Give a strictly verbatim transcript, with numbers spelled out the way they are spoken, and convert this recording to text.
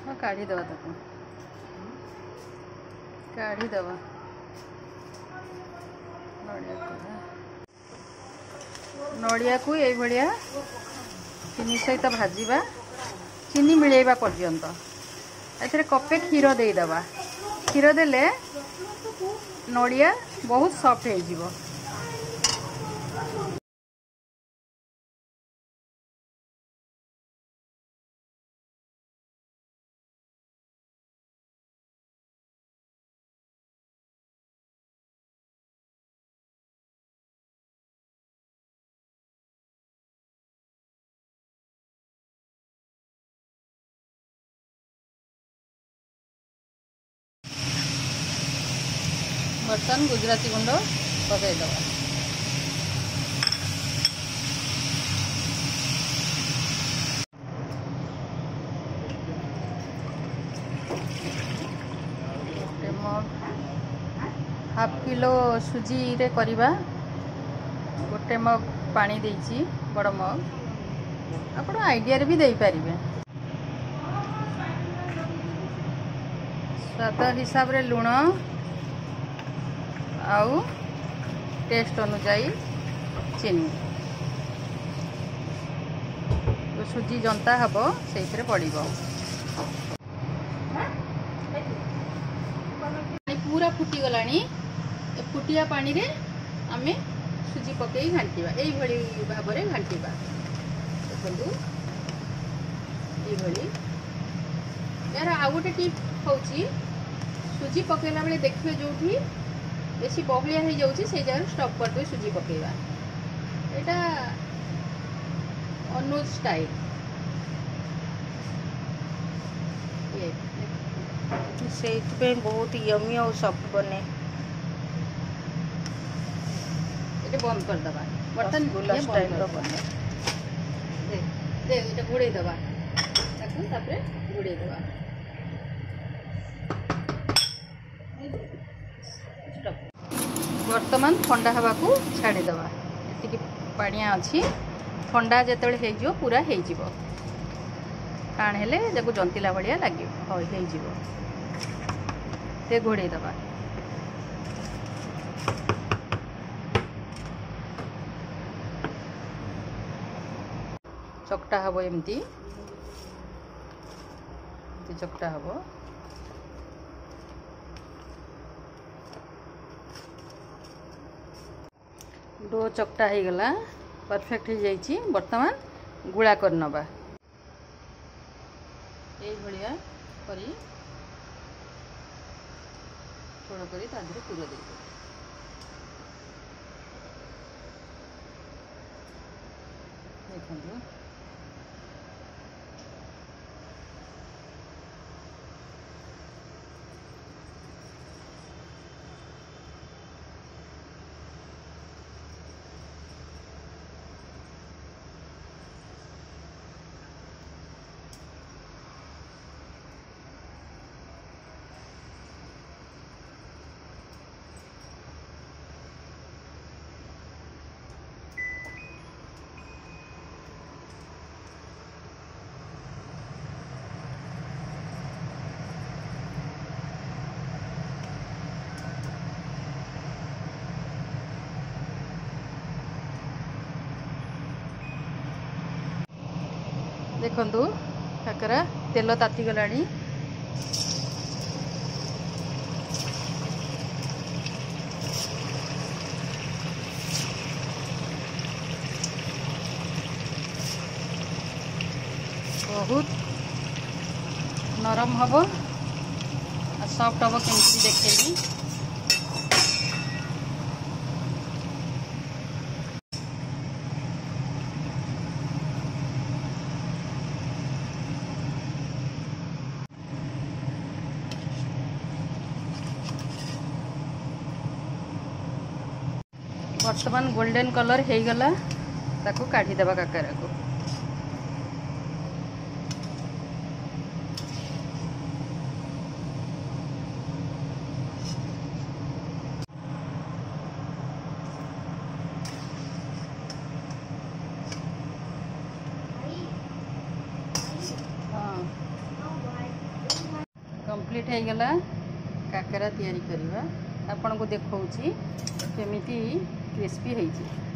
हाँ काढ़ी दवा ताको काढ़ी दवा नड़िया नड़िया को ये भाया चीनी सहित भाजवा चीनी मिलेवा पर्यंत एथे कपे क्षीर देदबा क्षीर देले नड़िया बहुत सॉफ्ट हो जिवो। बर्तन गुजराती गुंड पकईदवा गोटे मग हाफ किलो सुजी रे करवा गोटे मग पानी देइछि बड़ मग आपण आइडिया रे भी दे पारिबे। स्वाद हिसाब रे लूण आउ टेस्ट अनुसार चीनी तो सुजी जंता हम से पड़ो पूरा फुटी गला फुटिया पानी रे आमे सुजी पकई घांटा यही भाव में घांटा देखो ये यार आउ गोटे टिप हूँ सुजी पकईला बेले देखिए जो बेसी बहलिया हो जाऊँगी से जगह स्टॉप कर दे सुजी पकेवा एटा अनुज स्टाइल से बहुत यमी और सॉफ्ट बने ये बंद कर दबा बर्तन गुला स्टाइल रो बने दे दे ये घोड़े दबा ताकू तापरे घोड़े दबा बर्तमान ठंडा हवा को छाड़ीदवा ये पानिया अच्छी ठंडा जिते हो पूरा हो टाण हेले जब जंतिला भाया लगे हो घोड़े दवा चकटा हम एमती चकटा हम डो चकटा हो गला परफेक्ट हो जाइए। बर्तमान गुड़ा कर नबा ये करी छोड़ करी तादरे पूरा दे देखो देखु काकरा तेल ताती गला बहुत नरम हम सॉफ्ट हम केमती देखेगी वर्तमान गोल्डन कलर हो गला ताको काढ़ी देबा काकरा को कम्प्लीट हो गला काकरा तैयारी करवा आपन को देखौची केमिति क्रिस्पी होई छी।